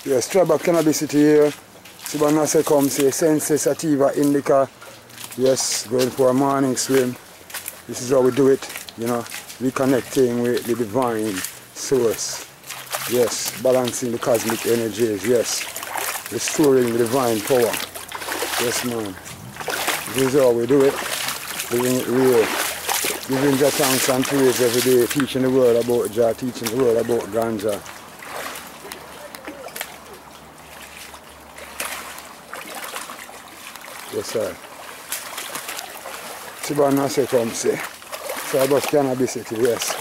Yes, Traba cannabis here. Sibana say come say Sense Sativa Indica. Yes, going for a morning swim. This is how we do it, you know, reconnecting with the divine source. Yes, balancing the cosmic energies, yes. Restoring the divine power. Yes, man. This is how we do it. Doing it real. Giving Jah thanks and praise every day. Teaching the world about Jah, teaching the world about ganja. Yes, sir. Sibana say come say. So I bust cannabis, yes.